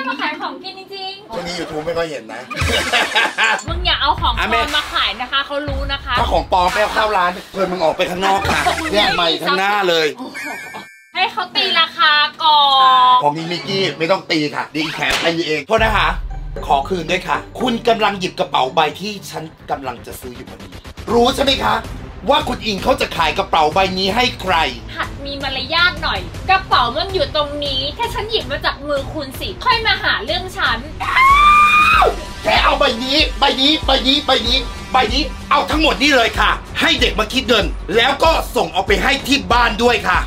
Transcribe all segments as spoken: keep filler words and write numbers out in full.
มาขายของกินจริงๆช่วงนี้ยูทูบไม่ค่อยเห็นนะมึงอย่าเอาของปลอมมาขายนะคะเขารู้นะคะถ้าของปลอมไม่เอาเข้าร้านเชิญมึงออกไปข้างนอกค่ะเนี่ยใหม่ข้างหน้าเลยให้เขาตีราคาก่อนของนี้มิกกี้ไม่ต้องตีค่ะดีแขนไปเองโทษนะคะขอคืนด้วยค่ะคุณกำลังหยิบกระเป๋าใบที่ฉันกำลังจะซื้ออยู่พอดีรู้ใช่ไหมคะว่าคุณอิงเขาจะขายกระเป๋าใบนี้ให้ใครหัดมีมารยาทหน่อยกระเป๋ามันอยู่ตรงนี้แค่ฉันหยิบมาจากมือคุณสิค่อยมาหาเรื่องฉันแกเอาใบนี้ใบนี้ใบนี้ใบนี้ใบนี้เอาทั้งหมดนี่เลยค่ะให้เด็กมาคิดเงินแล้วก็ส่งเอาไปให้ที่บ้านด้วยค่ะ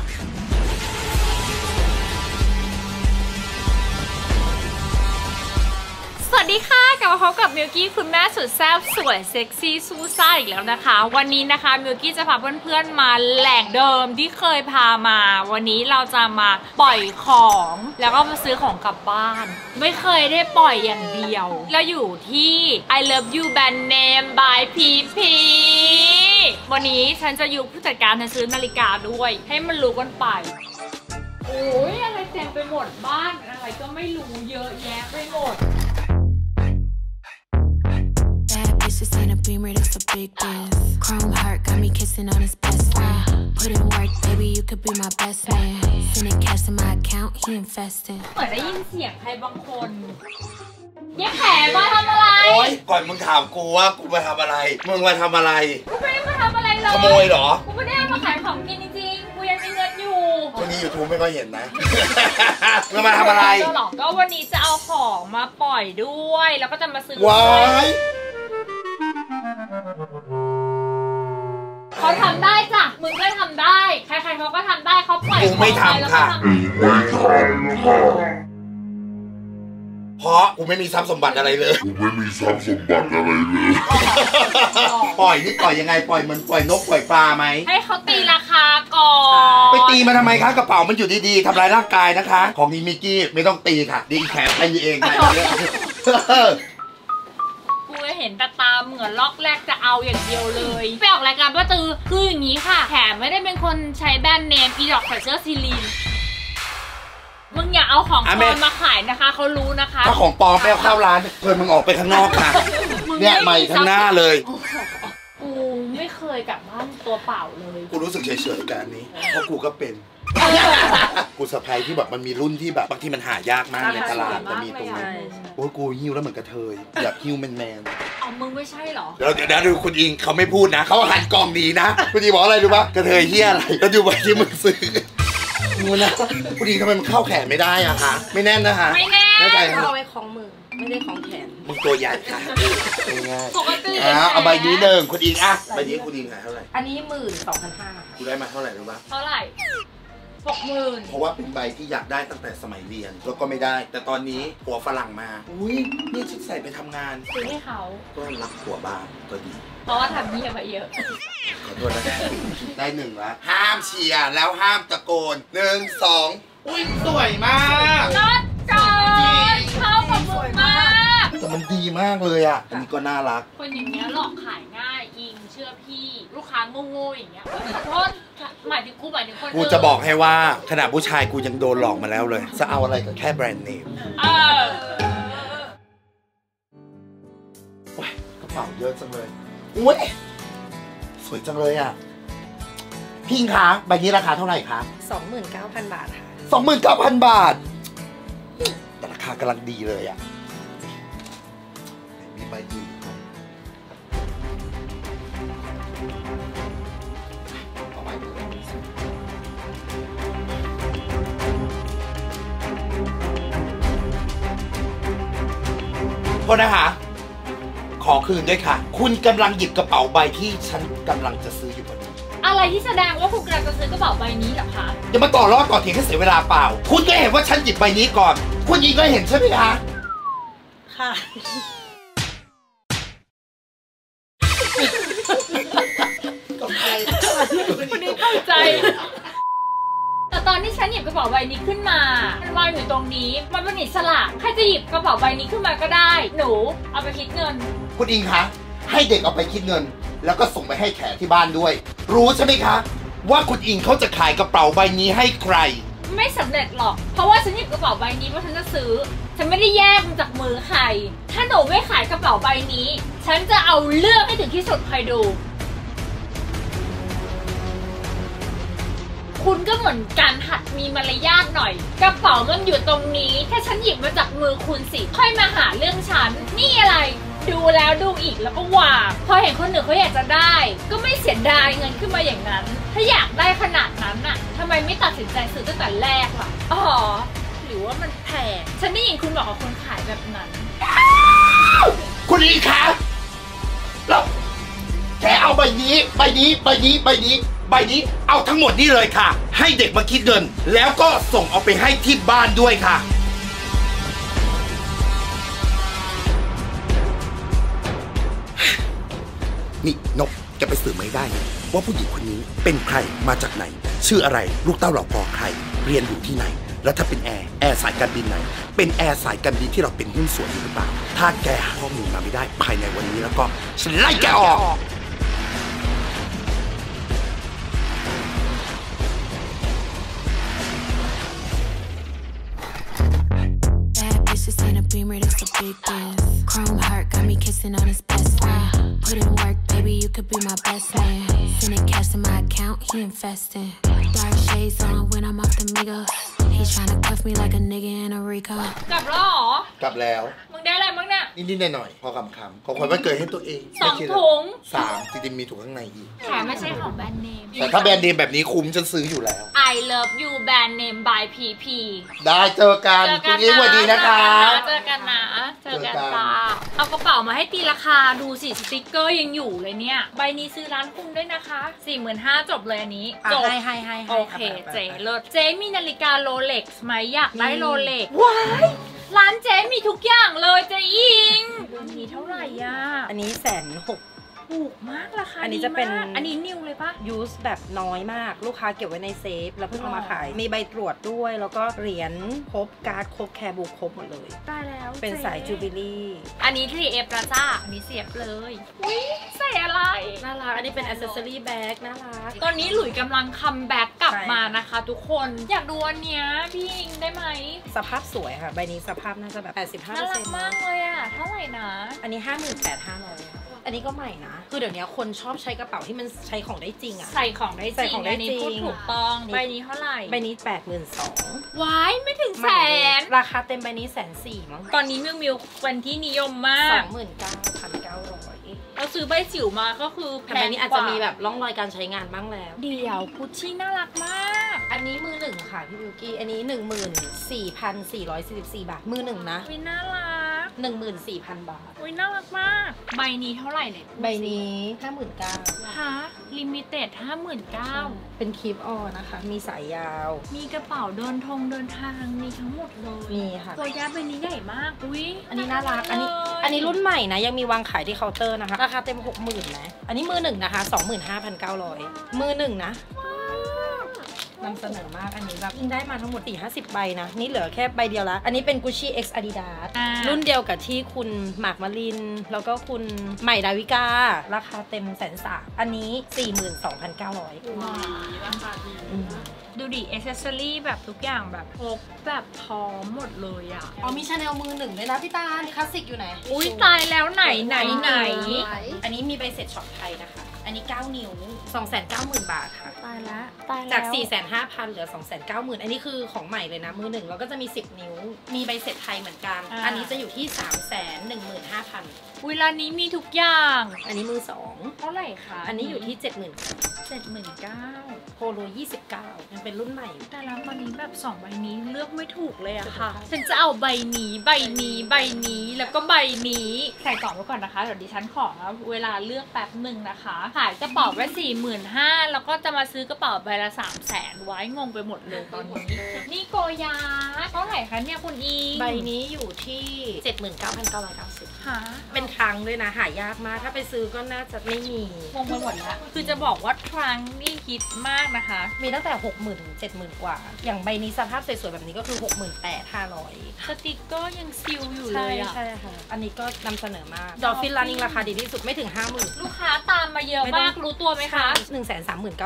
สวัสดีค่ะกลับมาพบกับมิวกี้คุณแม่สุดแซ่บสวยเซ็กซี่ซูซ่าอีกแล้วนะคะวันนี้นะคะมิวกี้จะพาเพื่อนๆมาแหล่งเดิมที่เคยพามาวันนี้เราจะมาปล่อยของแล้วก็มาซื้อของกลับบ้านไม่เคยได้ปล่อยอย่างเดียวเราอยู่ที่ I Love You Brand Name by พีพีวันนี้ฉันจะอยู่ผู้จัดการจะซื้อนาฬิกาด้วยให้มันรู้กันไปโอ้ยอะไรเต็มไปหมดบ้านอะไรก็ไม่รู้เยอะแยะไปหมด This ain't a beamer, that's a big deal. Chrome heart got me kissing on his best friend. Put in work, baby, you could be my best man. Sending cash to my account, he invested. เหมือนได้ยินเสียงใครบางคนเย้แขมาทำอะไรโอ๊ยก่อนมึงถามกูว่ากูมาทำอะไรมึงมาทำอะไรกูไม่ได้มาทำอะไรเลยขโมยเหรอกูไม่ได้มาขายของกินจริงๆกูยังมีเงินอยู่ช่วงนี้ยูทูบไม่ค่อยเห็นนะมึงมาทำอะไรก็วันนี้จะเอาของมาปล่อยด้วยแล้วก็จะมาซื้อว้ายเขาทำได้จ้ะมึงก็ทำได้ใครๆเขาก็ทำได้เขาปล่อยกูไม่ทำค่ะไม่ทำค่ะเพราะกูไม่มีทรัพย์สมบัติอะไรเลยกูไม่มีทรัพย์สมบัติอะไรเลยปล่อยนี่ปล่อยยังไงปล่อยมันปล่อยนกปล่อยปลาไหมให้เขาตีราคาก่อนไปตีมาทำไมคะกระเป๋ามันอยู่ดีๆทำลายร่างกายนะคะของนี้มิกกี้ไม่ต้องตีค่ะดีแขนไปเองค่ะกูเห็นแต่ตาเหมือนล็อกแรกจะเอาอย่างเดียวเลยไปออกรายการป้าตือคืออย่างนี้ค่ะแถมไม่ได้เป็นคนใช้แบรนด์เนมอีดอกใส่เสื้อซีลีนมึงอย่าเอาของปลอมมาขายนะคะเขารู้นะคะถ้าของปลอมไม่เอาเข้าร้านเชิญมึงออกไปข้างนอกค่ะเนี่ยใหม่ข้างหน้าเลยกูไม่เคยกลับบ้านตัวเปล่าเลยกูรู้สึกเฉยๆกับอันนี้เพราะกูก็เป็นกูสะพายที่แบบมันมีรุ่นที่แบบบางทีมันหายากมากในตลาดแต่มีตรงนั้นโอ้ยกูหิ้วแล้วเหมือนกระเทยแบบหิ้วแมนแมนเอามึงไม่ใช่หรอแล้วเดี๋ยวนะดูคุณอิงเขาไม่พูดนะเขาหันกล่องดีนะคุณอิงบอกอะไรรู้ปะกระเทยเฮี้ยอะไรแล้วดูใบที่มึงซื้องูนะคุณอิงทำไมมันเข้าแขนไม่ได้อะคะไม่แน่นนะคะไม่แน่แน่ใจเอาไว้ของมือไม่ได้ของแขนมึงตัวใหญ่ค่ะง่ายปกติเอาใบนี้หนึ่งคุณอิงอ่ะใบนี้คุณอิงขายเท่าไหร่อันนี้หมื่นสองพันห้ากูได้มาเท่าไหร่รู้ปะเท่าไหร่หกหมื่นเพราะว่าเป็นใบที่อยากได้ตั้งแต่สมัยเรียนแล้วก็ไม่ได้แต่ตอนนี้ผัวฝรั่งมาอุ้ยนี่ฉันใส่ไปทำงานซื้อให้เขาก็รักผัวบ้างก็ดีเพราะว่าทำนี่ไปเยอะขอโทษนะได้หนึ่งละห้ามเชียร์แล้วห้ามตะโกนหนึ่งสองอุ้ยสวยมากรถจอดเข้ากับมึงมากแต่มันดีมากเลยอ่ะอันนี้ก็น่ารักคนอย่างเงี้ยหลอกขายง่ายอิงเชื่อพี่ลูกค้าโง่ๆอย่างเงี้ยขอโทษหมายถึงกูหมายถึงคนกูจะบอกให้ว่าขณะผู้ชายกูยังโดนหลอกมาแล้วเลยจะเอาอะไรกับแค่แบรนด์เนมเออว้ายกระเป๋าเยอะจังเลยอุ้ยสวยจังเลยอ่ะพี่อิงคะใบนี้ราคาเท่าไหร่คะสองหมื่นเก้าพันบาทค่ะสองหมื่นเก้าพันบาทแต่ราคากำลังดีเลยอ่ะมีใบอื่นโทษนะคะขอคืนด้วยค่ะคุณกำลังหยิบกระเป๋าใบที่ฉันกำลังจะซื้ออยู่พอดีอะไรที่แสดงว่าคุณกำลังจะซื้อกระเป๋าใบนี้เหรอคะอย่ามาต่อรอดต่อเถียงให้เสียเวลาเปล่าคุณก็เห็นว่าฉันหยิบใบนี้ก่อนคุณยิงก็เห็นใช่ไหมคะค่ะคุณนี่เข้าใจแต่ตอนที่ฉันหยิบกระเป๋าใบนี้ขึ้นมามันวางอยู่ตรงนี้มันเป็นอิสระใครจะหยิบกระเป๋าใบนี้ขึ้นมาก็ได้หนูเอาไปคิดเงินคุณอิงคะให้เด็กเอาไปคิดเงินแล้วก็ส่งไปให้แขกที่บ้านด้วยรู้ใช่ไหมคะว่าคุณอิงเขาจะขายกระเป๋าใบนี้ให้ใครไม่สำเร็จหรอกเพราะว่าฉันหยิบกระเป๋าใบนี้เพราะฉันจะซื้อฉันไม่ได้แยกมันจากมือใครถ้าหนูไม่ขายกระเป๋าใบนี้ฉันจะเอาเรื่องให้ถึงที่สุดใครดูคุณก็เหมือนกันหัดมีมารยาทหน่อยกระเป๋ามันอยู่ตรงนี้ถ้าฉันหยิบมาจากมือคุณสิค่อยมาหาเรื่องฉันนี่อะไรดูแล้วดูอีกแล้วก็วางพอเห็นคนหนึ่งเขาอยากจะได้ก็ไม่เสียดายเงินขึ้นมาอย่างนั้นถ้าอยากได้ขนาดนั้นน่ะทำไมไม่ตัดสินใจซื้อตั้งแต่แรกล่ะอ๋อหรือว่ามันแพงฉันได้ยินคุณบอกกับคนขายแบบนั้นคุณอีคะแล้วแกเอาใบนี้ใบนี้ใบนี้ใบนี้ใบนี้เอาทั้งหมดนี่เลยค่ะให้เด็กมาคิดเงินแล้วก็ส่งเอาไปให้ที่บ้านด้วยค่ะนี่นกแกไปสืบไม่ได้นะว่าผู้หญิงคนนี้เป็นใครมาจากไหนชื่ออะไรลูกเต้าเหล่าพอใครเรียนอยู่ที่ไหนแล้วถ้าเป็นแอร์แอร์สายการบินไหนเป็นแอร์สายการบินที่เราเป็นหุ้นส่วนหรือเปล่าถ้าแกหาข้อมูลมาไม่ได้ภายในวันนี้แล้วก็ฉันไล่แกออก This ain't a beamer, that's a big deal. Chrome heart got me kissing on his best friend. Put in work, baby, you could be my best man. Sending cash to my account, he investing. Dark shades on when I'm off the Migos. He tryna cuff me like a nigga in a Rico. กลับแล้วเหรอกลับแล้วมึงได้อะไรบ้างเนี่ยนิดๆหน่อยๆพอคำคำของขวัญวันเกิดให้ตัวเองสองถุงสามจริงๆมีถุงข้างในอีกแถมไม่ใช่ของแบรนด์เนมแต่ถ้าแบรนด์เนมแบบนี้คุ้มฉันซื้ออยู่แล้ว I love you แบรนด์เนม by พี พีได้เจอกันคุณยิ่งสวัสดีนะคะเจอกันนะเจอกันจ้าเอากระเป๋ามาให้ตีราคาดูสิสติ๊กเกอร์ยังอยู่เลยเนี่ยใบนี้ซื้อร้านคุณด้วยนะคะ สี่หมื่นห้าพัน จบเลยอันนี้จบให้ให้ให้โอเคเจ๊เลิศเจ๊มีนาฬิกาโรเล็กซ์ไหมอยากได้โรเล็กซ์ว้ายร้านเจ๊มีทุกอย่างเลยเจ๊อิงอันนี้เท่าไหร่อ่ะอันนี้แสนหกถูกมากราคาอันนี้จะเป็นอันนี้นิวเลยปะยูสแบบน้อยมากลูกค้าเก็บไว้ในเซฟแล้วเพิ่งเอามาขายมีใบตรวจด้วยแล้วก็เหรียญครบการ์ดครบแคร์บุ๊กครบหมดเลยได้แล้วเป็นสายจูบิลี่อันนี้ ทรี เอฟ นะจ้าอันนี้เสียบเลยอุ้ยใส่อะไรน่ารักอันนี้เป็น accessory bag น่ารักตอนนี้หลุยกำลังคัมแบ็กกลับมานะคะทุกคนอยากดูอันเนี้ยพี่อิงได้ไหมสภาพสวยค่ะใบนี้สภาพน่าจะแบบ แปดสิบห้าเปอร์เซ็นต์น่ารักมากเลยอ่ะเท่าไหร่นะอันนี้ ห้าหมื่นแปดพันห้าร้อยอันนี้ก็ใหม่นะคือเดี๋ยวนี้คนชอบใช้กระเป๋าที่มันใช้ของได้จริงอะใส่ของได้จริงอันนี้พูดถูกต้องใบนี้เท่าไหร่ใบนี้ แปดหมื่นสองพันว้ายไม่ถึงแสนราคาเต็มใบนี้แสนสี่มั้งตอนนี้มิวมิวเป็นที่นิยมมากสองหมื่นเก้าพันเก้าร้อยเราซื้อใบจิ๋วมาก็คือแพงกว่านี้อาจจะมีแบบร่องรอยการใช้งานบ้างแล้วเดี๋ยวกุชชี่น่ารักมากอันนี้มือหนึ่งค่ะพี่บิวกี้อันนี้ หนึ่งหมื่นสี่พันสี่ร้อยสี่สิบสี่ บาทมือหนึ่งนะวิน่ารักหนึ่งหมื่นสี่พัน บาทวิน่ารักมากใบนี้เท่าไหร่เนี่ยใบนี้ ห้าหมื่นเก้าพันฮะลิมิเต็ด ห้าหมื่นเก้าพันเป็นคลิปออนะคะมีสายยาวมีกระเป๋าเดินทงเดินทางมีทั้งหมดเลยมีค่ะตัวยัดใบนี้ใหญ่มากอุ้ยอันนี้น่ารักอันนี้อันนี้รุ่นใหม่นะยังมีวางขายที่เคาน์เตอร์นะคะราคาเต็ม หกหมื่น นะอันนี้มือหนึ่งนะคะ สองหมื่นห้าพันเก้าร้อย มือหนึ่งนะนำเสนอมากอันนี้แบบยิ่งได้มาทั้งหมด สี่ห้าสิบ ใบนะนี่เหลือแค่ใบเดียวละอันนี้เป็น Gucci X Adidas รุ่นเดียวกับที่คุณหมากมลินแล้วก็คุณใหม่ดาวิการาคาเต็มแสนสามอันนี้ สี่หมื่นสองพันเก้าร้อยว้าวราคาดีดูดิเอเซสซอรี่แบบทุกอย่างแบบครบแบบพร้อมหมดเลยอ่ะอ๋อมีชาแนลมือหนึ่งเลยนะพี่ตาลคลาสสิกอยู่ไหนอุ้ยตายแล้วไหนไหนไหนอันนี้มีใบเสร็จช็อปไทยนะคะอันนี้เก้านิ้ว สองแสนเก้าหมื่น บาทค่ะตายละตายแล้วจาก สี่แสนห้าพัน เหลือ สองแสนเก้าหมื่น อันนี้คือของใหม่เลยนะมือหนึ่งแล้วก็จะมีสิบนิ้วมีใบเสร็จไทยเหมือนกัน อ, อันนี้จะอยู่ที่ สามแสนหนึ่งหมื่นห้าพันเวลานี้มีทุกอย่างอันนี้มือสองเท่าไหร่คะอันนี้อยู่ที่ เจ็ดหมื่นเจ็ดหมื่นเก้าพันโพโลยี่สิบเก้ายังเป็นรุ่นใหม่แต่แล้วตอนนี้แบบสองใบนี้เลือกไม่ถูกเลยอะค่ะฉันจะเอาใบนี้ใบนี้ใบนี้แล้วก็ใบนี้ใส่กล่องไว้ก่อนนะคะเดี๋ยวดิฉันขอเวลาเลือกแป๊บหนึ่งนะคะขายกระเป๋าไว้ สี่หมื่นห้าพัน แล้วก็จะมาซื้อกระเป๋าใบละ สามแสน ไว้งงไปหมดเลยตอนนี้นี่โกยาเท่าไหร่คะเนี่ยคุณอีใบนี้อยู่ที่ เจ็ดหมื่นเก้าพันเก้าร้อยเก้าสิบค่ะเป็นครั้งด้วยนะหายากมากถ้าไปซื้อก็น่าจะไม่มีงงไปหมดแล้วคือจะบอกว่าครั้งนี่ฮิตมากนะคะมีตั้งแต่ หกหมื่น ถึง เจ็ดหมื่น กว่าอย่างใบนี้สภาพสวยๆแบบนี้ก็คือ หกหมื่นแปดพันห้าร้อยสติ๊กเกอร์ยังซิลอยู่เลยอะใช่ค่ะอันนี้ก็นำเสนอมากดอลฟินรันนิ่งราคาดีที่สุดไม่ถึง ห้าหมื่นลูกค้าตามมาเยอะมากรู้ตัวไหมคะหนึ่งแสนสามหมื่นเก้าพัน ของ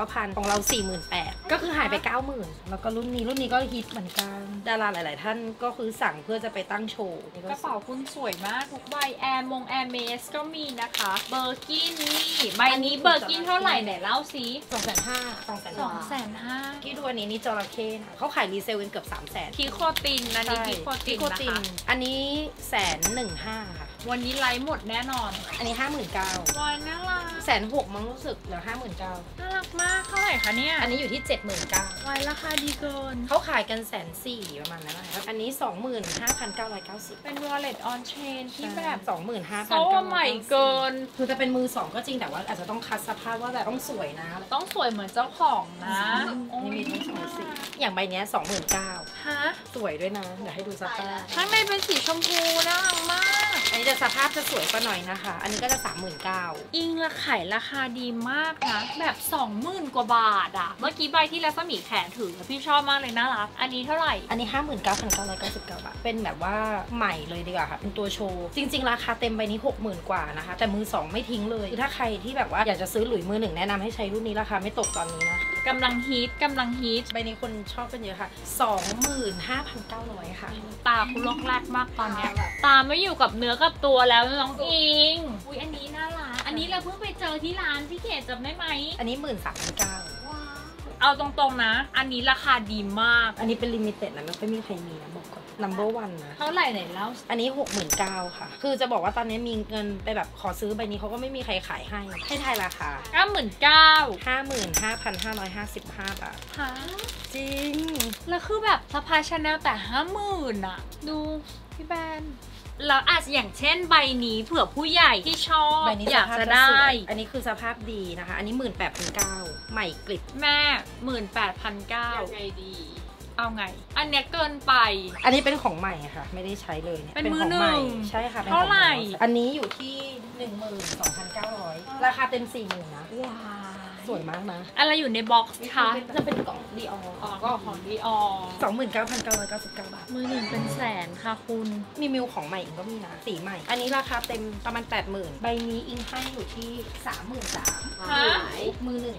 ของเรา สี่หมื่นแปดพัน ก็คือหายไป เก้าหมื่น แล้วก็รุ่นนี้รุ่นนี้ก็ฮิตเหมือนกันดาราหลายๆท่านก็คือสั่งเพื่อจะไปตั้งโชว์กระเป๋าคุณสวยมากทุกใบแอร์มงแอร์เมสก็มีนะคะเบอร์กินนี่ใบนี้เบอร์กินเท่าไหร่ไหนเล่าสิสองแสนห้าสองแสนสองแสนห้ากี่ดูอันนี้นี่จระเข้เขาขายรีเซลกันเกือบสามแสนคีโคตินอันนี้คีโคตินนะคะอันนี้แสนหนึ่งห้าค่ะวันนี้ไลฟ์หมดแน่นอนอันนี้ห้าหมื่นเก้าวันน่ารักแสนหกมั้งรู้สึกเหลือห้าหมื่นเก้าน่ารักมากเท่าไหร่คะเนี่ยอันนี้อยู่ที่เจ็ดหมื่นเก้าวันราคาดีเกินเขาขายกันแสนสี่ประมาณนั้นนะครับอันนี้สองหมื่นห้าพันเก้าร้อยเก้าสิบเป็น wallet on chain ที่แบบสองหมื่นห้าพันเก้าร้อยเก้าสิบ โซ่ใหม่เกินคือจะเป็นมือสองก็จริงแต่ว่าอาจจะต้องคัดสภาพว่าแบบต้องสวยนะต้องสวยเหมือนเจ้าของนะนี่มีทั้งสองสีอย่างใบนี้สองหมื่นเก้าฮะสวยด้วยนะเดี๋ยวให้ดูสภาพข้างในเป็นสีชมพูน่ารักมากอันนี้จะสภาพจะสวยกว่าหน่อยนะคะอันนี้ก็จะสามหมื่นเก้าอิงราขายราคาดีมากนะแบบสองหมื่นกว่าบาทอะเมื่อกี้ใบที่รัศมีแขนถือพี่ชอบมากเลยน่ารักอันนี้เท่าไหร่อันนี้ห้าหมื่นเก้าพันเก้าร้อยเก้าสิบเก้าบาทเป็นแบบว่าใหม่เลยดีกว่าค่ะเป็นตัวโชว์จริงๆราคาเต็มใบนี้หกหมื่นกว่านะคะแต่มือสองไม่ทิ้งเลยคือถ้าใครที่แบบว่าอยากจะซื้อหลุยมือหนึ่งแนะนำให้ใช้รุ่นนี้ราคาไม่ตกตอนนี้นะกำลังฮิตกำลังฮิตใบนี้คนชอบกันเยอะค่ะสองหมื่นห้าพันเก้าร้อยค่ะตาคุณลอกแรกมากตอนนี้ตาไม่อยู่กับเนื้อกับตัวแล้วน้องอิงอุ้ยอันนี้น่ารักอันนี้เราเพิ่งไปเจอที่ร้านพี่เกดจำได้ไหมอันนี้หมื่นสามพันเก้าเอาตรงๆนะอันนี้ราคาดีมากอันนี้เป็นลิมิเต็ดนะไม่ค่อยมีใครมีนะบอกก่อน number one นะเท่าไหร่ไหนแล้วอันนี้ หกหมื่นเก้าพัน ค่ะคือจะบอกว่าตอนนี้มีเงินไปแบบขอซื้อใบนี้เขาก็ไม่มีใครขายให้ให้ทายราคาเก้าหมื่นเก้าพันห้าหมื่นห้าพันห้าร้อยห้าสิบห้าบาทฮะจริงแล้วคือแบบสะพายชาแนลแต่ ห้าหมื่น อ่ะดูพี่แบนแล้วอาจจะอย่างเช่นใบนี้เผื่อผู้ใหญ่ที่ชอบอยากจะได้อันนี้คือสภาพดีนะคะอันนี้ หนึ่งหมื่นแปดพันเก้าร้อย ใหม่กริบแม่ หนึ่งหมื่นแปดพันเก้าร้อย ยังไงดีเอาไงอันเนี้ยเกินไปอันนี้เป็นของใหม่ค่ะไม่ได้ใช้เลยเนี่ยเป็นมือหนึ่งใช่ค่ะเท่าไหร่อันนี้อยู่ที่ หนึ่งหมื่นสองพันเก้าร้อย ราคาเต็ม สี่หมื่น นะว้าสวยมากนะอะไรอยู่ในบ็อกซ์คะจะเป็นกล่องดีอออ๋อก็ของดีออสองหมื่นเก้าพันเก้าร้อยเก้าสิบเก้าบาทมือหนึ่งเป็นแสนค่ะคุณมีมิวของใหม่อีกก็มีนะสีใหม่อันนี้ราคาเต็มประมาณ แปดหมื่น ใบนี้อิงให้อยู่ที่ สามหมื่นสามพัน มือหนึ่ง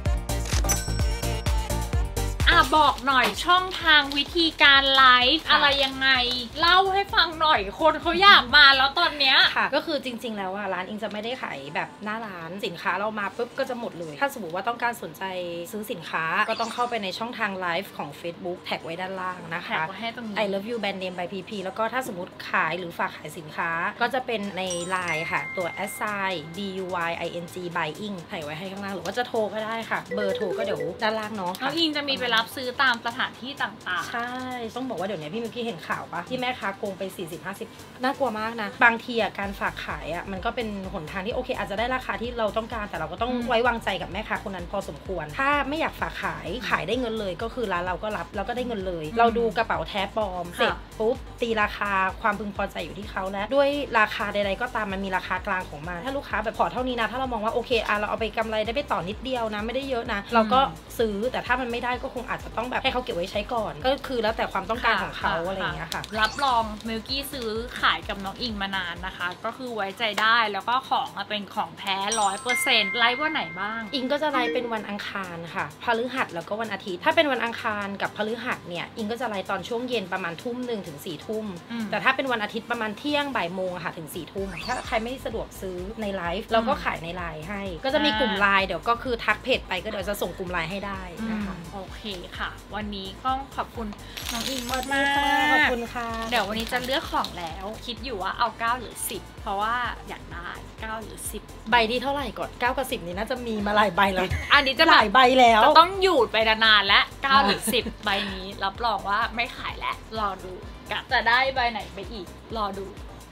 อ่ะบอกหน่อยช่องทางวิธีการไลฟ์อะไรยังไงเล่าให้ฟังหน่อยคนเขาอยากมาแล้วตอนเนี้ยค่ะก็คือจริงๆแล้วอ่ะร้านอิงจะไม่ได้ขายแบบหน้าร้านสินค้าเรามาปุ๊บก็จะหมดเลยถ้าสมมติว่าต้องการสนใจซื้อสินค้าก็ต้องเข้าไปในช่องทางไลฟ์ของ Facebook แท็กไว้ด้านล่างนะคะ I love you brand name by พี พี แล้วก็ถ้าสมมติขายหรือฝากขายสินค้าก็จะเป็นใน ไลน์ ค่ะตัว แอท ไซน์ บี ยู วาย ไอ เอ็น จี buying ใส่ไว้ให้ข้างล่างหรือว่าจะโทรก็ได้ค่ะเบอร์โทรก็เดี๋ยวด้านล่างเนาะแล้วอิงจะมีไปรับซื้อตามสถานที่ต่างๆใช่ต้องบอกว่าเดี๋ยวนี้พี่มิวกี้เห็นข่าวปะที่แม่ค้าโกงไป สี่สิบ ห้าสิบ น่ากลัวมากนะบางทีอ่ะการฝากขายอ่ะมันก็เป็นหนทางที่โอเคอาจจะได้ราคาที่เราต้องการแต่เราก็ต้องไว้วางใจกับแม่ค้าคนนั้นพอสมควรถ้าไม่อยากฝากขายขายได้เงินเลยก็คือร้านเราก็รับแล้วก็ได้เงินเลยเราดูกระเป๋าแท้ปลอมเสร็จปุ๊บตีราคาความพึงพอใจอยู่ที่เขาและด้วยราคาใดๆก็ตามมันมีราคากลางของมันถ้าลูกค้าแบบขอเท่านี้นะถ้าเรามองว่าโอเคอ่ะเราเอาไปกำไรได้ไปต่อนิดเดียวนะไม่ได้เยอะนะเราก็ซื้อแต่ถ้ามันไม่ได้ก็คงอาจจะต้องแบบให้เขาเก็บไว้ใช้ก่อนก็คือแล้วแต่ความต้องการของเขาอะไรอย่างเงี้ยค่ะรับรองมิลกี้ซื้อขายกับน้องอิงมานานนะคะก็คือไว้ใจได้แล้วก็ของเป็นของแท้ร้อยเปอร์เซ็นต์ไลฟ์วันไหนบ้างอิงก็จะไลฟ์เป็นวันอังคารค่ะพฤหัสแล้วก็วันอาทิตย์ถ้าเป็นวันอังคารกับพฤหัสเนี่ยอิงก็จะไลฟ์ตอนช่วงเย็นประมาณทุ่มหนึ่งถึงสี่ทุ่มแต่ถ้าเป็นวันอาทิตย์ประมาณเที่ยงบ่ายโมงค่ะถึงสี่ทุ่มถ้าใครไม่สะดวกซื้อในไลฟ์เราก็ขายในไลน์ให้ก็จะมีกลุ่มไลน์เดี๋ยวก็คือทักเพจไปก็เดี๋ยวจะส่งกลุ่มไลน์ให้ได้นะคะโอเคค่ะวันนี้ก็ขอบคุณน้องอิงมากมากขอบคุณค่ะเดี๋ยววันนี้จะเลือกของแล้วคิดอยู่ว่าเอาเก้าหรือสิบเพราะว่าอยากได้เก้าหรือสิบใบที่เท่าไหร่ก่อนเก้ากับสิบนี่น่าจะมีมาหลายใบแล้วอันนี้จะหลายใบแล้วจะต้องอยู่ไปนานๆและเก้าหรือสิบใบนี้รับรองว่าไม่ขายแล้วรอดูกะจะได้ใบไหนไปอีกรอดู